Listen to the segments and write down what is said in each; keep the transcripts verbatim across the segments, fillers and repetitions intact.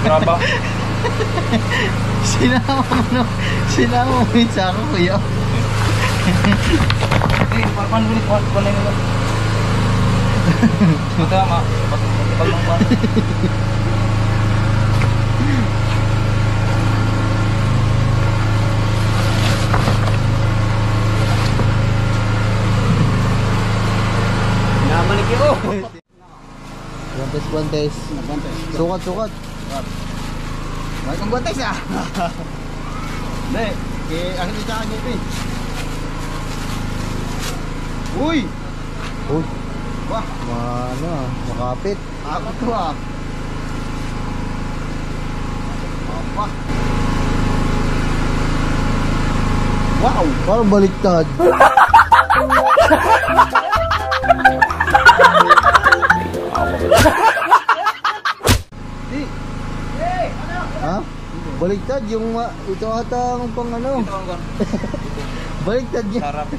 Trabaho. Sinama mo, no? Sinama mo yung sako, kuya. Eh, parang ulit ko ko na yun. Ito ma, pag lang ba? Namanik ko. Guantes, guantes. Sukat, sukat. May kong guantes ah. Hindi, eh ang hindi sa akin eh. Uy! Uy, Wah, ano ah, makapit. ako to ah. Apa? Wow, parang baliktad. Di. Ha? Baliktad yung uh, ito ata ang pang ano. Ito ang gon. Baliktad niya. Sarap.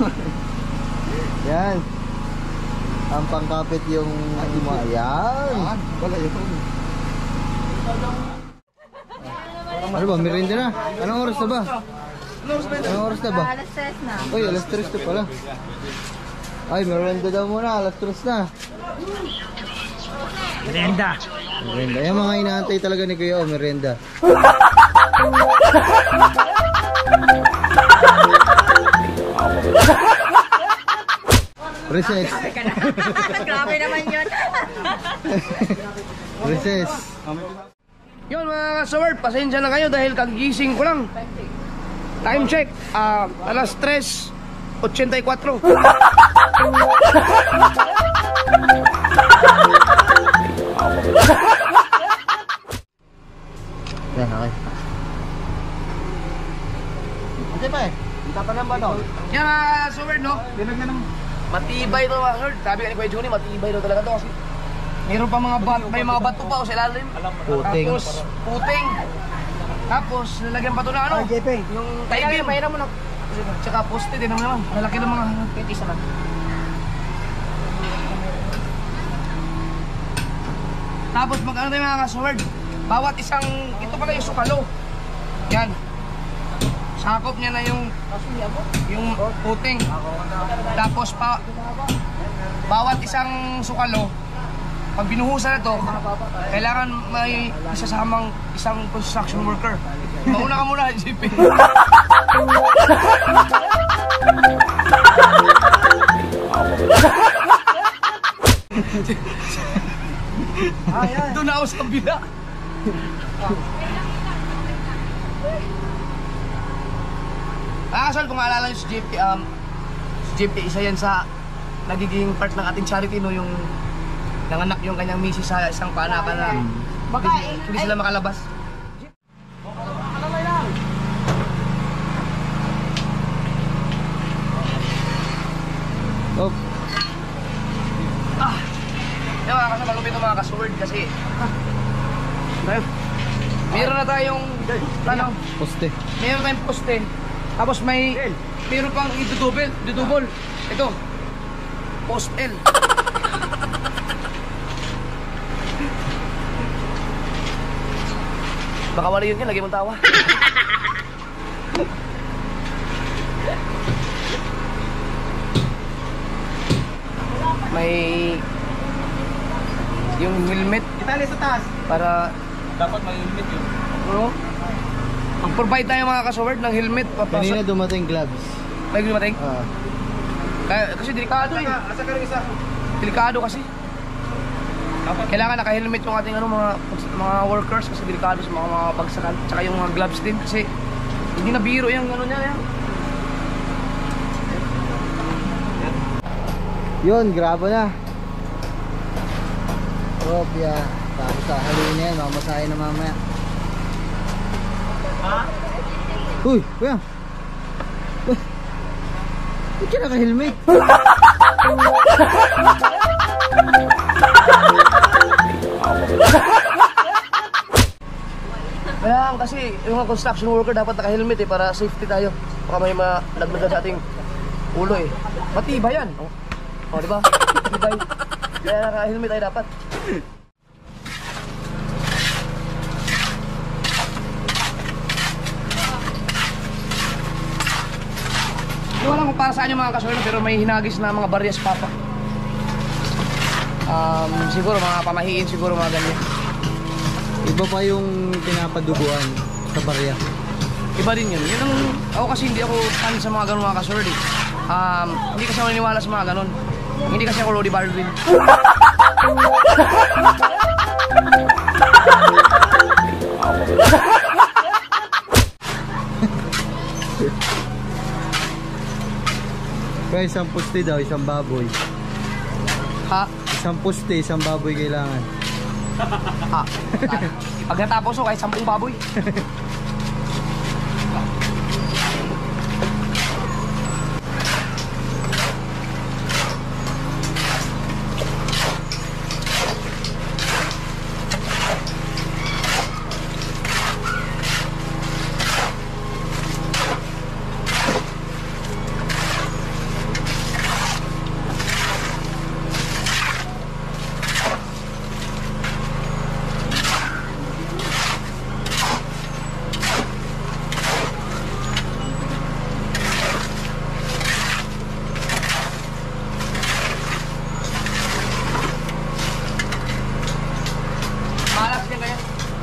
Yan. Ang pangkapit yung yan. Wala yun. Ano ba, merienda na? Anong oras na ba? Anong oras na ba? Alas tres na. Uy, alas tres na pala. Ay, merienda daw muna, alas tres na. Merienda. Merienda. Yung mga inaantay talaga ni Kuya, oh, merienda. Recess. Grabe naman yun. Recess. Yun mga kasaward, pasensya na kayo dahil kagising ko lang. Time check, uh, alas tres eighty-four. Yan, okay. Ate pa eh. Kita pa lang ba to? Yan mga kasaward, no? Dilag na ng Matibay to mga kasaward. Sabi ka ni Kuya Juni, matibay to talaga to kasi meron pa mga bat, may mga bato pa o sa ilalim. Puting. Tapos puting. Tapos nilagyan pa to na ano? J P. Yung taibim. Pahiram mo na. Tsaka poste din naman naman. Lalaki ng mga petis naman. Tapos mag-ano tayo mga kasaward. Bawat isang, ito pala yung sukalo. Yan. Sakop niya na yung yung puting. Tapos pa bawat isang sukalo, pag binuhusan na to, kailangan may isasamang isang construction worker. Mauna ka muna, J P. Doon na ako sa kabila. Ah, Sol, kung maalala nyo si J P, um, si J P, isa yan sa nagiging part ng ating charity, no, yung nanganak yung kanyang misis sa isang panakan na Baka hindi, eh, hindi sila makalabas. Oh, Ah! Yan mga kasama, malupit ang mga kasword kasi ah, meron na tayong ano, poste. meron tayong poste. Tapos may meron pang idudubel, idudubol. Ito, post L. Baka wala yun yan, lagi mong tawa. May yung helmet Itali sa taas. para Dapat may helmet yun. ano? Mag-provide tayo mga kasaward ng helmet Kanina papasa. dumating gloves. May gumating? Ah, Kaya, kasi delikado eh. Asa ka rin isa? Delikado kasi. Kailangan naka-helmet yung ating ano, mga mga workers kasi delikado sa mga, mga bagsakan. Tsaka yung mga gloves din kasi hindi na biro yung ano niya. Yan. yun, grabo na. Propia. Tapos sahaluin na yan, mamasahin na mamaya. Ha? Uy, kuya. Uy. Ba't ka naka-helmet? Kaya kasi yung mga construction worker dapat naka-helmet eh para safety tayo. Baka may malagnagan sa ating ulo eh. Matibay yan. Oh, oh di ba? Matibay. Kaya naka-helmet tayo dapat. ko alam kung para saan yung mga kaswerte, pero may hinagis na mga baryas papa. Um, siguro mga pamahiin, siguro mga ganyan. Iba pa yung pinapaduguan sa barya. Iba din yun. Yun ang, ako kasi hindi ako fan sa mga ganun mga kaswerte. Um, hindi kasi ako niniwala sa mga ganun. Hindi kasi ako Rudy Baldwin. Kaya isang puste daw, isang baboy. Ha? Isang puste, isang baboy kailangan. Ha? Pag natapos ko, kahit sampung baboy. Malas din kaya.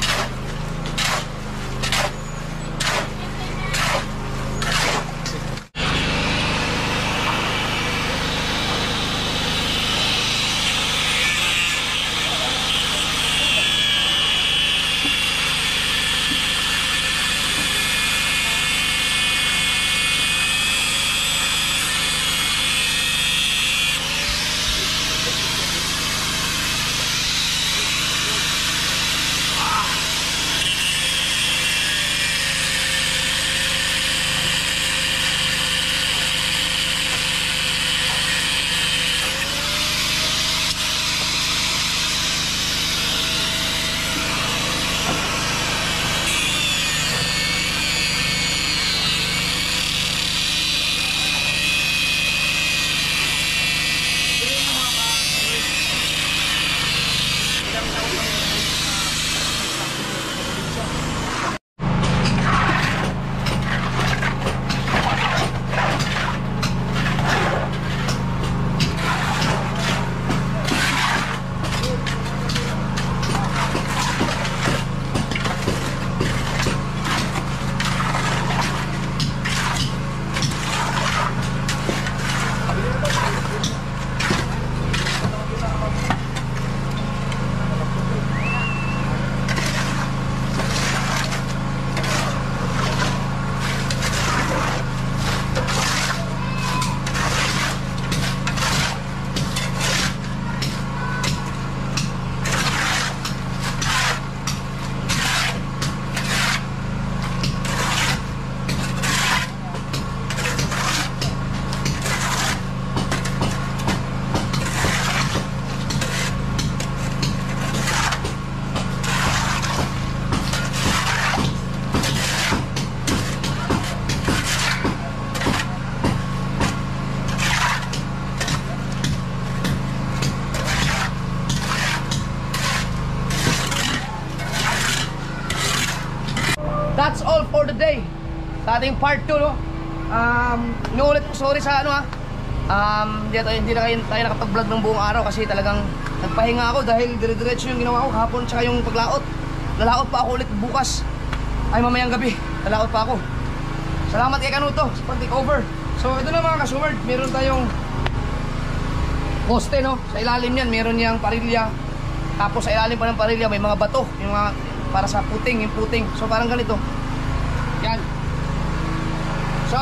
That's all for the day. Sa ating part two, no? Um, inuulit ko, sorry sa ano ha. Um, hindi, hindi na kayo, tayo nakapag-vlog ng buong araw kasi talagang nagpahinga ako dahil dire-diretso yung ginawa ko kahapon tsaka yung paglaot. Lalaot pa ako ulit bukas. Ay mamayang gabi, lalaot pa ako. Salamat kay Kanuto sa pag-take over. So ito na mga ka-Sumerd, meron tayong poste, no? Sa ilalim yan, meron niyang parilya. Tapos sa ilalim pa ng parilya may mga bato, yung mga para sa puting, yung puting. So parang ganito. Yan. So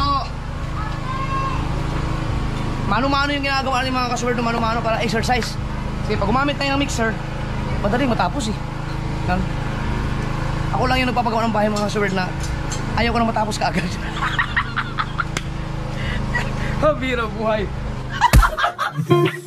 mano-mano yung ginagawa ng mga ka-Sumerd, mano-mano para exercise. Kasi pag gumamit tayo ng mixer, madaling matapos eh. Yan. Ako lang yung nagpapagawa ng bahay mga ka-Sumerd na ayaw ko na matapos kaagad. Habira buhay.